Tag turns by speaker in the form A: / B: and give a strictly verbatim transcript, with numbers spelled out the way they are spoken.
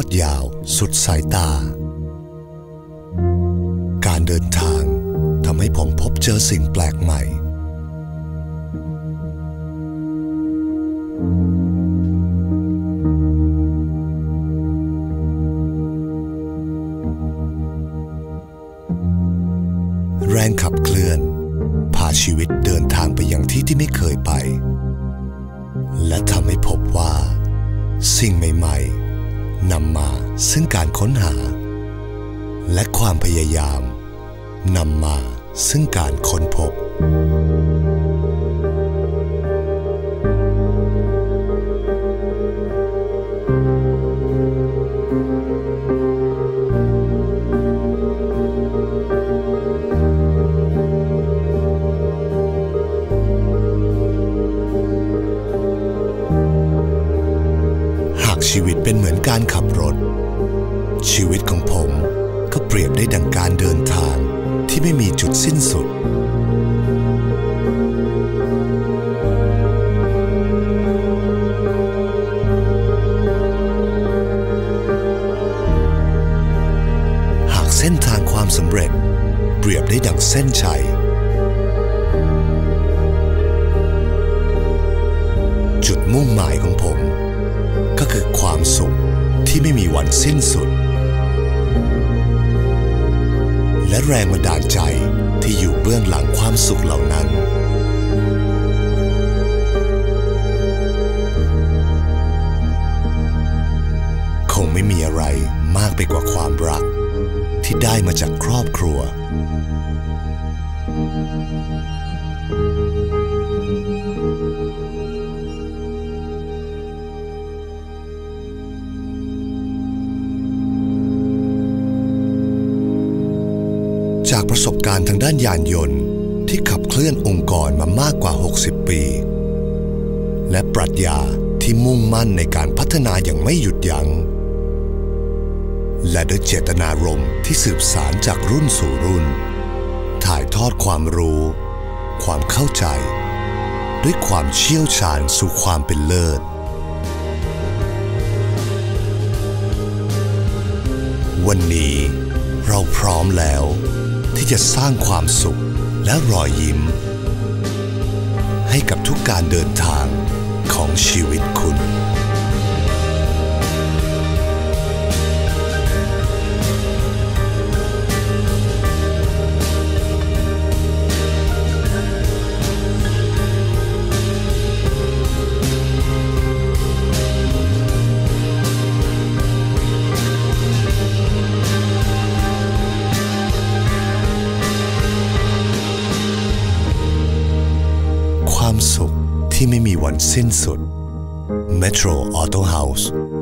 A: ดยาวสุดสายตาการเดินทางทำให้ผมพบเจอสิ่งแปลกใหม่แรงขับเคลื่อนพาชีวิตเดินทางไปยังที่ที่ไม่เคยไปและทำให้พบว่าสิ่งใหม่ๆนำมาซึ่งการค้นหาและความพยายามนำมาซึ่งการค้นพบชีวิตเป็นเหมือนการขับรถชีวิตของผมก็เปรียบได้ดังการเดินทางที่ไม่มีจุดสิ้นสุดหากเส้นทางความสำเร็จเปรียบได้ดังเส้นชัยจุดมุ่งหมายของผมก็คือความสุขที่ไม่มีวันสิ้นสุดและแรงบันดาลใจที่อยู่เบื้องหลังความสุขเหล่านั้นคงไม่มีอะไรมากไปกว่าความรักที่ได้มาจากครอบครัวจากประสบการณ์ทางด้านยานยนต์ที่ขับเคลื่อนองค์กรมามากกว่าหกสิบปีและปรัชญาที่มุ่งมั่นในการพัฒนาอย่างไม่หยุดยัง้งและด้วยเจตนารมณ์ที่สืบสานจากรุ่นสู่รุ่นถ่ายทอดความรู้ความเข้าใจด้วยความเชี่ยวชาญสู่ความเป็นเลิศวันนี้เราพร้อมแล้วที่จะสร้างความสุขและรอยยิ้มให้กับทุกการเดินทางของชีวิตคุณความสุขที่ไม่มีวันสิ้นสุด Metro Auto House